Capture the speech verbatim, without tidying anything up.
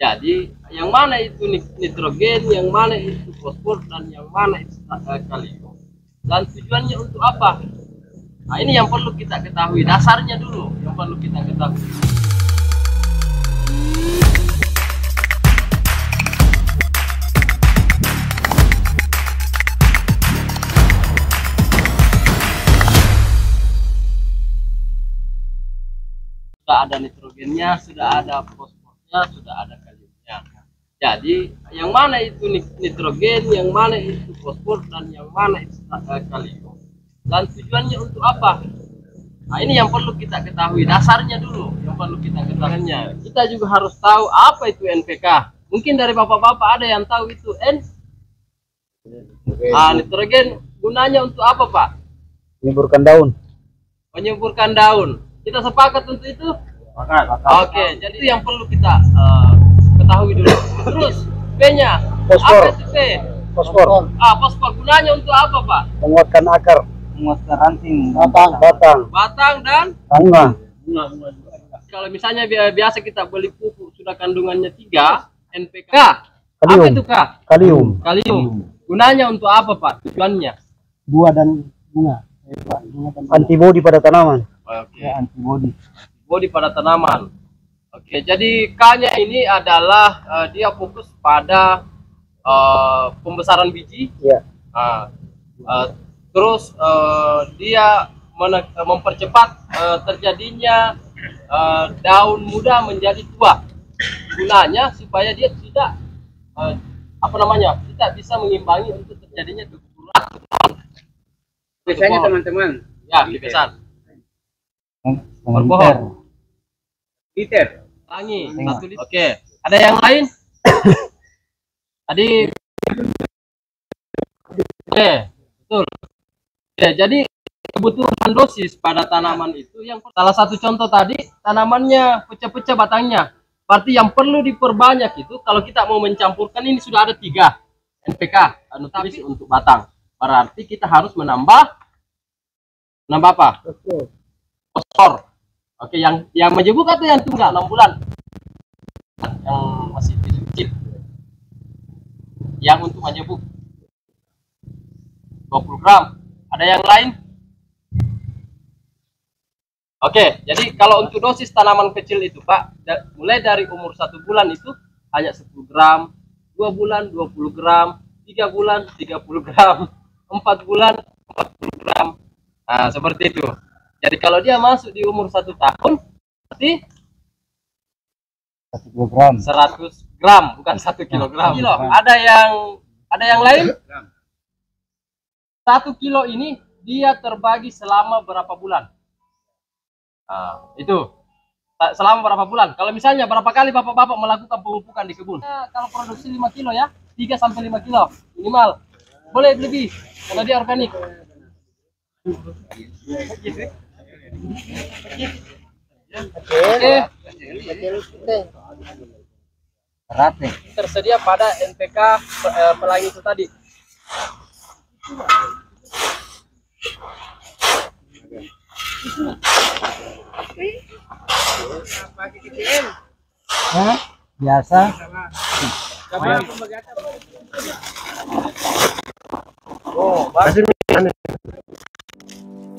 Jadi yang mana itu nitrogen, yang mana itu fosfor, dan yang mana itu kalium, dan tujuannya untuk apa? Nah, ini yang perlu kita ketahui, dasarnya dulu yang perlu kita ketahui. Sudah ada nitrogennya, sudah ada fosfornya, sudah ada kaliumnya. Jadi yang mana itu nitrogen, yang mana itu fosfor, dan yang mana itu kalium, dan tujuannya untuk apa? Nah, ini yang perlu kita ketahui, dasarnya dulu yang perlu kita ketahuinya. Kita juga harus tahu apa itu N P K. Mungkin dari bapak-bapak ada yang tahu itu N. Ah, nitrogen gunanya untuk apa, Pak? Menyuburkan daun. Menyuburkan daun. Kita sepakat untuk itu? Sepakat. Oke, jadi itu yang perlu kita uh, ketahui dulu. Terus B-nya, fosfor. Apa itu B? Fosfor. Ah, fosfor gunanya untuk apa, Pak? Menguatkan akar, menguatkan ranting, batang, batang, batang dan bunga. Kalau misalnya biasa kita beli pupuk sudah kandungannya tiga, N P K. Kalium. Apa itu, Kak? Kalium. Kalium. Gunanya untuk apa, Pak? Tujuannya? Buah dan bunga. Antibodi pada tanaman. Oke. Ya, antibodi. Antibodi pada tanaman. Oke, jadi K-nya ini adalah uh, dia fokus pada uh, pembesaran biji. Ya. Uh, uh, terus uh, dia mempercepat uh, terjadinya uh, daun muda menjadi tua. Gunanya supaya dia tidak uh, apa namanya, tidak bisa mengimbangi untuk terjadinya keguguran. Biasanya teman-teman. Ya, biasa. Berbohong. Liter. Tangi, satu liter. Oke, ada yang lain? Tadi. Oke, betul. Oke, jadi kebutuhan dosis pada tanaman itu yang salah satu contoh tadi tanamannya pecah-pecah batangnya. Berarti yang perlu diperbanyak itu kalau kita mau mencampurkan ini sudah ada tiga N P K, nutrisi untuk batang. Berarti kita harus menambah menambah apa? Fosfor. Oke, yang yang majemuk atau yang tunggal enam bulan? Yang masih kecil. Yang untuk majemuk dua puluh gram. Ada yang lain? Oke, jadi kalau untuk dosis tanaman kecil itu, Pak, da mulai dari umur satu bulan itu hanya sepuluh gram, dua bulan dua puluh gram, tiga bulan tiga puluh gram, empat bulan empat puluh gram. Nah, seperti itu. Jadi kalau dia masuk di umur satu tahun, berarti satu kilogram. seratus gram, bukan satu kilogram. Kilo. Ada yang ada yang lain? Satu kilo ini dia terbagi selama berapa bulan? Nah, itu selama berapa bulan? Kalau misalnya berapa kali bapak-bapak melakukan pemupukan di kebun? Nah, kalau produksi lima kilo ya, tiga sampai lima kilo minimal. Boleh lebih kalau dia organik. Oke. Rate. Tersedia pada N P K pelangi itu tadi. Hah? Biasa. Oh, bagus.